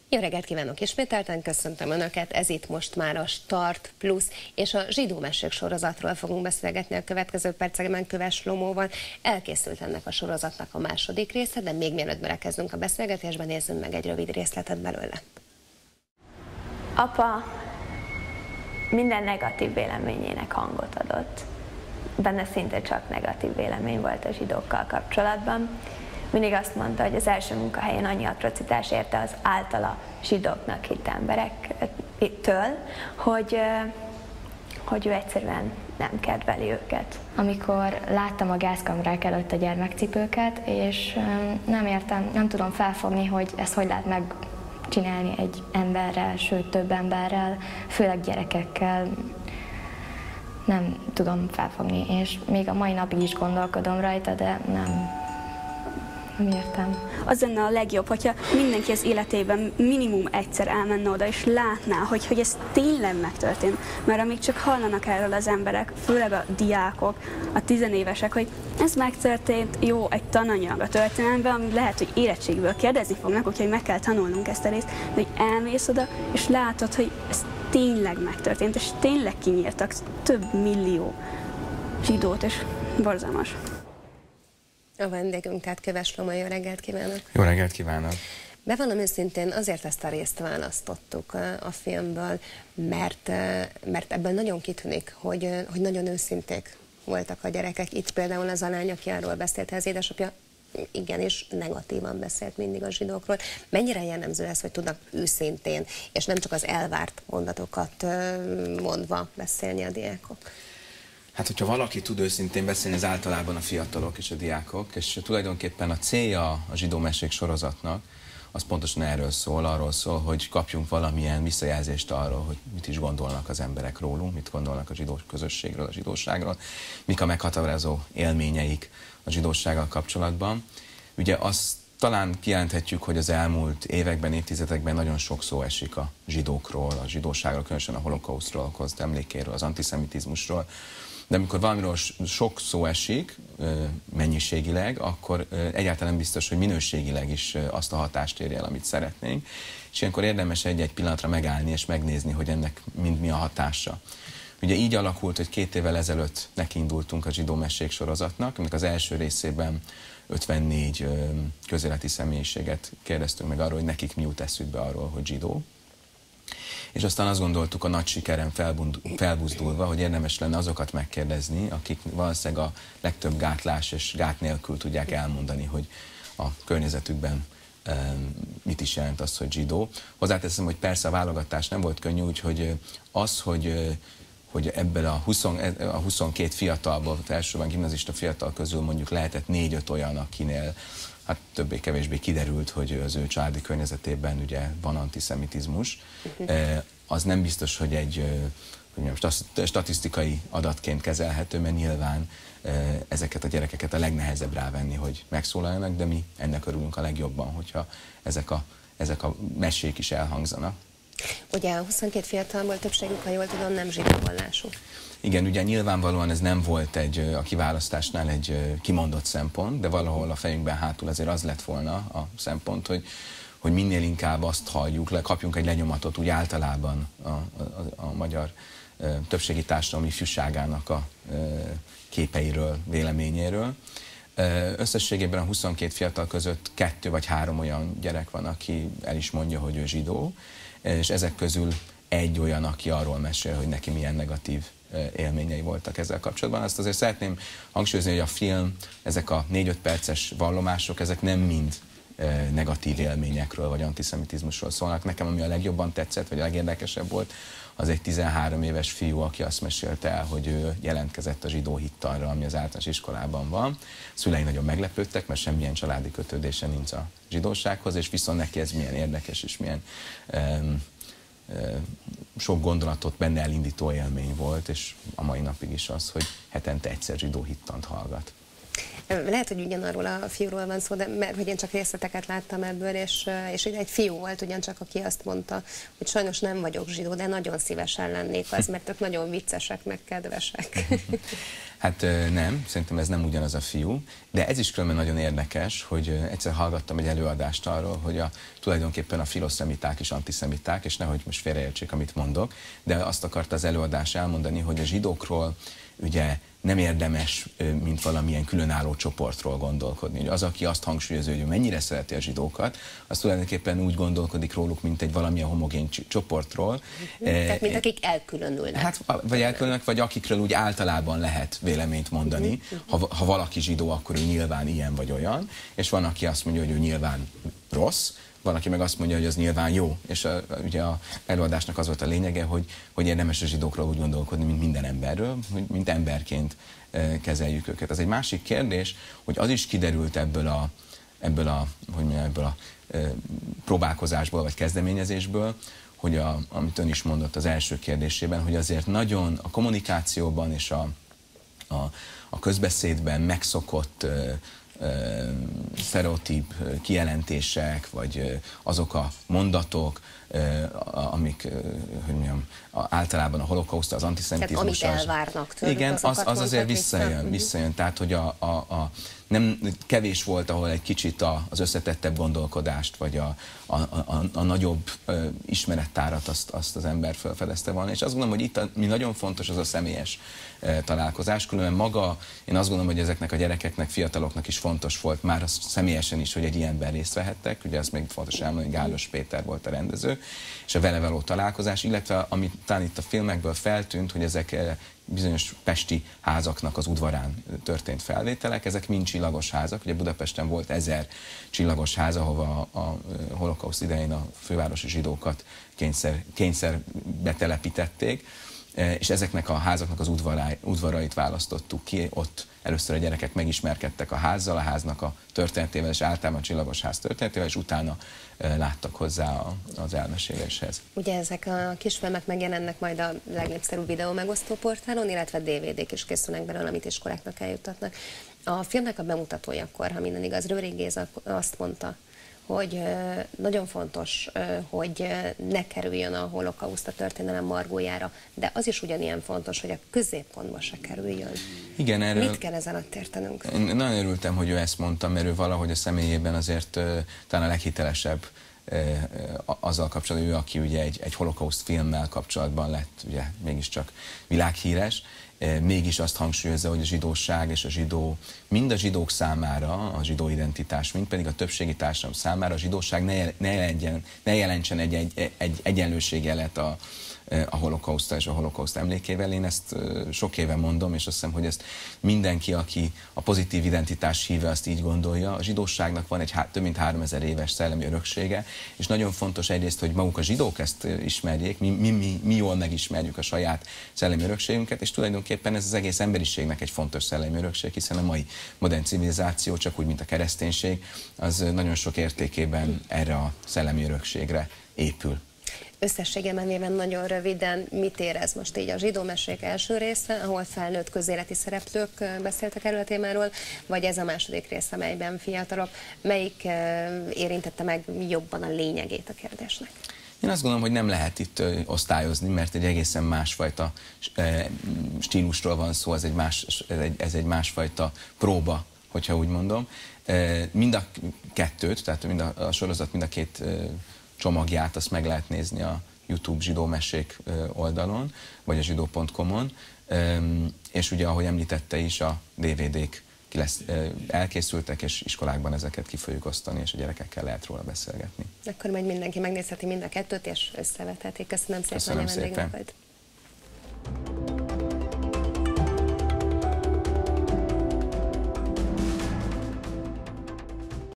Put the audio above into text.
Jó reggelt kívánok ismételten, köszöntöm Önöket, ez itt most már a Start Plus és a Zsidó Mesék sorozatról fogunk beszélgetni a következő percekben Köves Lomóval. Elkészült ennek a sorozatnak a második része, de még mielőtt belekezdünk a beszélgetésben, nézzünk meg egy rövid részletet belőle. Apa minden negatív véleményének hangot adott. Benne szinte csak negatív vélemény volt a zsidókkal kapcsolatban. Mindig azt mondta, hogy az első munkahelyen annyi atrocitás érte az általa zsidóknak hitt emberektől, hogy ő egyszerűen nem kedveli őket. Amikor láttam a gázkamrák előtt a gyermekcipőket, és nem tudom felfogni, hogy ezt hogy lehet megcsinálni egy emberrel, sőt több emberrel, főleg gyerekekkel, nem tudom felfogni, és még a mai napig is gondolkodom rajta, de nem értem. Az lenne a legjobb, hogyha mindenki az életében minimum egyszer elmenne oda, és látná, hogy ez tényleg megtörtént. Mert amíg csak hallanak erről az emberek, főleg a diákok, a tizenévesek, hogy ez megtörtént, jó, egy tananyag a történelemben, ami lehet, hogy érettségből kérdezni fognak, úgyhogy meg kell tanulnunk ezt a részt, de hogy elmész oda, és látod, hogy ez tényleg megtörtént, és tényleg kinyírtak több millió zsidót, és borzalmas. A vendégünk, tehát Köves Loma, jó reggelt kívánok! Jó reggelt kívánok! Bevallom őszintén, azért ezt a részt választottuk a filmből, mert ebből nagyon kitűnik, hogy nagyon őszinték voltak a gyerekek. Itt például az a lány, aki arról beszélt, az édesapja igenis negatívan beszélt mindig a zsidókról. Mennyire jellemző ez, hogy tudnak őszintén, és nem csak az elvárt mondatokat mondva beszélni a diákok? Hát, hogyha valaki tud őszintén beszélni, ez általában a fiatalok és a diákok, és tulajdonképpen a célja a Zsidó Mesék sorozatnak, az pontosan erről szól, arról szól, hogy kapjunk valamilyen visszajelzést arról, hogy mit is gondolnak az emberek rólunk, mit gondolnak a zsidó közösségről, a zsidóságról, mik a meghatározó élményeik a zsidósággal kapcsolatban. Ugye azt talán kijelenthetjük, hogy az elmúlt években, évtizedekben nagyon sok szó esik a zsidókról, a zsidóságról, különösen a holokausztról, a holokauszt emlékéről, az antiszemitizmusról. De amikor valamiről sok szó esik, mennyiségileg, akkor egyáltalán biztos, hogy minőségileg is azt a hatást érje el, amit szeretnénk. És ilyenkor érdemes egy-egy pillanatra megállni és megnézni, hogy ennek mind mi a hatása. Ugye így alakult, hogy 2 évvel ezelőtt nekiindultunk a Zsidó Mesék sorozatnak, aminek az első részében 54 közéleti személyiséget kérdeztünk meg arról, hogy nekik mi jut eszükbe arról, hogy zsidó. És aztán azt gondoltuk a nagy sikeren felbuzdulva, hogy érdemes lenne azokat megkérdezni, akik valószínűleg a legtöbb gátlás és gát nélkül tudják elmondani, hogy a környezetükben mit is jelent az, hogy zsidó. Hozzáteszem, hogy persze a válogatás nem volt könnyű, úgyhogy az, hogy ebből a 22 fiatalból, elsősorban gimnazista fiatal közül mondjuk lehetett 4-5 olyan, akinél hát többé-kevésbé kiderült, hogy az ő családi környezetében ugye van antiszemitizmus. Az nem biztos, hogy egy statisztikai adatként kezelhető, mert nyilván ezeket a gyerekeket a legnehezebb rávenni, hogy megszólaljanak, de mi ennek örülünk a legjobban, hogyha ezek a mesék is elhangzanak. Ugye a 22 fiatalból többségük, ha jól tudom, nem zsidó vallású. Igen, ugye nyilvánvalóan ez nem volt a kiválasztásnál egy kimondott szempont, de valahol a fejünkben hátul azért az lett volna a szempont, hogy minél inkább azt halljuk, kapjunk egy lenyomatot úgy általában a magyar többségi társadalmi ifjúságának a képeiről, véleményéről. Összességében a 22 fiatal között 2 vagy 3 olyan gyerek van, aki el is mondja, hogy ő zsidó, és ezek közül egy olyan, aki arról mesél, hogy neki milyen negatív élményei voltak ezzel kapcsolatban. Azt azért szeretném hangsúlyozni, hogy a film, ezek a 4-5 perces vallomások, ezek nem mind negatív élményekről vagy antiszemitizmusról szólnak. Nekem ami a legjobban tetszett, vagy a legérdekesebb volt, az egy 13 éves fiú, aki azt mesélte el, hogy ő jelentkezett a zsidó hittanra, ami az általános iskolában van. Szülei nagyon meglepődtek, mert semmilyen családi kötődése nincs a zsidósághoz, és viszont neki ez milyen érdekes és milyen sok gondolatot benne elindító élmény volt, és a mai napig is az, hogy hetente egyszer zsidó hittant hallgat. Lehet, hogy ugyanarról a fiúról van szó, de mert hogy én csak részleteket láttam ebből, és egy fiú volt ugyancsak, aki azt mondta, hogy sajnos nem vagyok zsidó, de nagyon szívesen lennék az, mert ők nagyon viccesek, meg kedvesek. Hát nem, szerintem ez nem ugyanaz a fiú, de ez is különben nagyon érdekes, hogy egyszer hallgattam egy előadást arról, hogy tulajdonképpen a filoszemiták is antiszemiták, és nehogy most félreértsék, amit mondok, de azt akarta az előadás elmondani, hogy a zsidókról ugye nem érdemes, mint valamilyen különálló csoportról gondolkodni. Ugye az, aki azt hangsúlyozza, hogy mennyire szereti a zsidókat, az tulajdonképpen úgy gondolkodik róluk, mint egy valamilyen homogén csoportról. Tehát, mint akik elkülönülnek. Hát, vagy elkülönülnek, vagy akikről úgy általában lehet véleményt mondani. Ha valaki zsidó, akkor ő nyilván ilyen vagy olyan, és van, aki azt mondja, hogy ő nyilván rossz, van, aki meg azt mondja, hogy az nyilván jó. És ugye az előadásnak az volt a lényege, hogy érdemes a zsidókról úgy gondolkodni, mint minden emberről, hogy mint emberként kezeljük őket. Az egy másik kérdés, hogy az is kiderült ebből a próbálkozásból, vagy kezdeményezésből, hogy amit ön is mondott az első kérdésében, hogy azért nagyon a kommunikációban és a közbeszédben megszokott sztereotíp kijelentések, vagy azok a mondatok, amik általában a holokauszt, az antiszemitizmus. Tehát amit elvárnak tőlük, igen, az azért visszajön. Tehát, hogy nem kevés volt, ahol egy kicsit az összetettebb gondolkodást, vagy a nagyobb ismerettárat azt az ember felfedezte volna. És azt gondolom, hogy itt mi nagyon fontos az a személyes találkozás. Különben maga, én azt gondolom, hogy ezeknek a gyerekeknek, fiataloknak is fontos volt már személyesen is, hogy egy ilyenben részt vehettek. Ugye azt még fontos elmondani, hogy Gálos Péter volt a rendező, és a vele való találkozás, illetve amit talán itt a filmekből feltűnt, hogy ezek bizonyos pesti házaknak az udvarán történt felvételek, ezek mind csillagos házak. Ugye Budapesten volt 1000 csillagos ház, ahova a holokauszt idején a fővárosi zsidókat kényszer betelepítették, és ezeknek a házaknak az udvarait választottuk ki, ott először a gyerekek megismerkedtek a házzal, a háznak a történetével, és általában a csillagos ház történetével, és utána láttak hozzá az elmeséléshez. Ugye ezek a kisfilmek megjelennek majd a legnépszerűbb videó megosztó portálon, illetve DVD-k is készülnek belőle, amit iskoláknak eljuttatnak. A filmnek a bemutatójakor, ha minden igaz, Rőring Géza azt mondta, hogy nagyon fontos, hogy ne kerüljön a holokauszt a történelem margójára, de az is ugyanilyen fontos, hogy a középpontba se kerüljön. Igen, erről mit kell ez alatt értenünk? Én nagyon örültem, hogy ő ezt mondta, mert ő valahogy a személyében azért talán a leghitelesebb azzal kapcsolatban, ő, aki ugye egy holokauszt filmmel kapcsolatban lett ugye mégiscsak világhíres, mégis azt hangsúlyozza, hogy a zsidóság és mind a zsidók számára, a zsidó identitás, mind pedig a többségi társadalom számára a zsidóság ne jelentsen egy egyenlőségjelet a holokauszttal és a holokauszt emlékével. Én ezt sok éve mondom, és azt hiszem, hogy ezt mindenki, aki a pozitív identitás híve, azt így gondolja. A zsidóságnak van egy több mint 3000 éves szellemi öröksége, és nagyon fontos egyrészt, hogy maguk a zsidók ezt ismerjék, mi jól megismerjük a saját szellemi örökségünket, és tulajdonképpen ez az egész emberiségnek egy fontos szellemi örökség, hiszen a mai modern civilizáció, csak úgy, mint a kereszténység, az nagyon sok értékében erre a szellemi örökségre épül. Összességében véve nagyon röviden, mit érez most így a zsidó mesék első része, ahol felnőtt közéleti szereplők beszéltek erről a témáról, vagy ez a második rész, amelyben fiatalok, melyik érintette meg jobban a lényegét a kérdésnek? Én azt gondolom, hogy nem lehet itt osztályozni, mert egy egészen másfajta stílusról van szó, ez egy másfajta próba, hogyha úgy mondom. Mind a kettőt, tehát a sorozat mind a két csomagját azt meg lehet nézni a YouTube zsidó mesék oldalon, vagy a zsidó.com-on, és ugye, ahogy említette is, a DVD-k elkészültek, és iskolákban ezeket ki fogjuk osztani, és a gyerekekkel lehet róla beszélgetni. Akkor majd mindenki megnézheti mind a kettőt, és összevetheti. Köszönöm szépen, hogy a vendégünk volt.